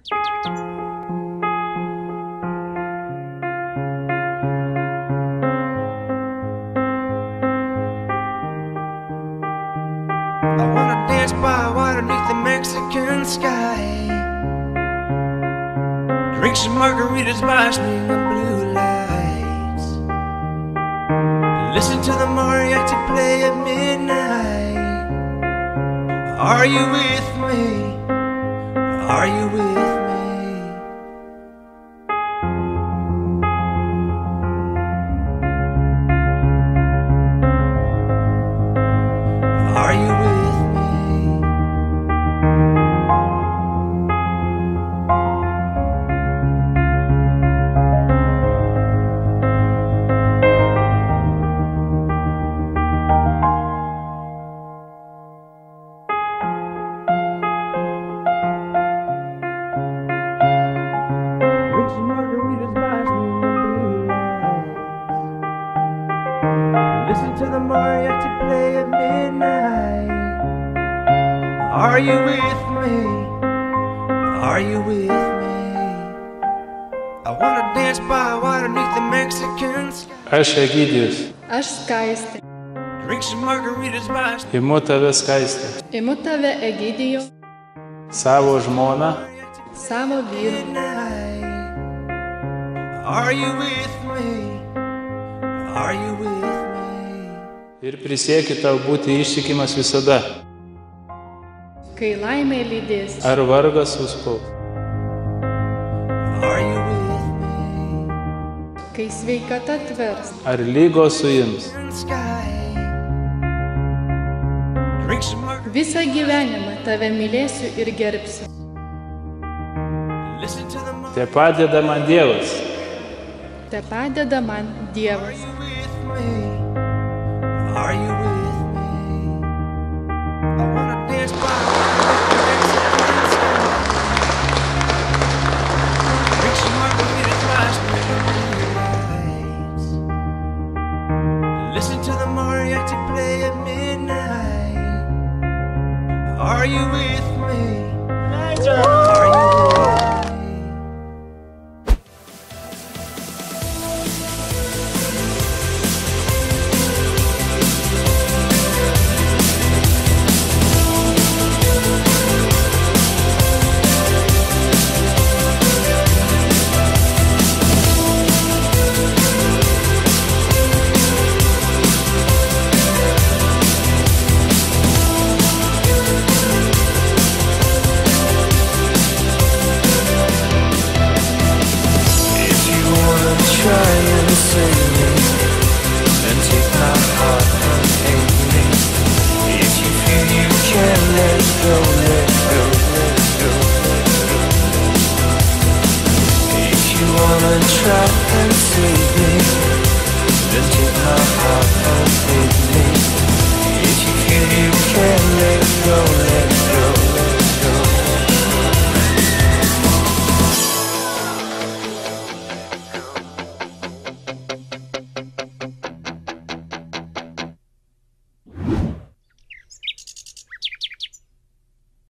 I wanna dance by water beneath the Mexican sky, drink some margaritas by swing of blue lights, listen to the mariachi play at midnight. Are you with me? Are you with me? Are you with me? Drink some margaritas by swing of blue lights, listen to the mariachi play at midnight. Are you with me? Are you with me? I wanna dance by water beneath the Mexican sky. Aš Egidijus. Aš Skaistė. Drink some margaritas by Imu tave Skaistė. Imu tave Egidijų, Savo žmoną. savo vyrų. midnight. Are you with me? Are you with me? Ir prisiekiu tau būti ištikimas visada. Kai laimė lydės, Ar vargas suspaus. Are you with me? kai sveikata tvers, Ar lygos suims. In the sky. Drink some margaritas. visą gyvenimą tave mylėsiu ir gerbsiu. Listen to the Te padeda man Dievas. Te padeda man Dievas. Are you with me? Are you with me? I wanna dance by the Mexican sky. Drink some margaritas by swing of blue lights, listen to the mariachi play at midnight. Are you with me? Are you with me? Try and save me, then take my heart and hate me. If you feel you can let go, let go, let go, let go. If you wanna try and save me, then take my heart and hate me.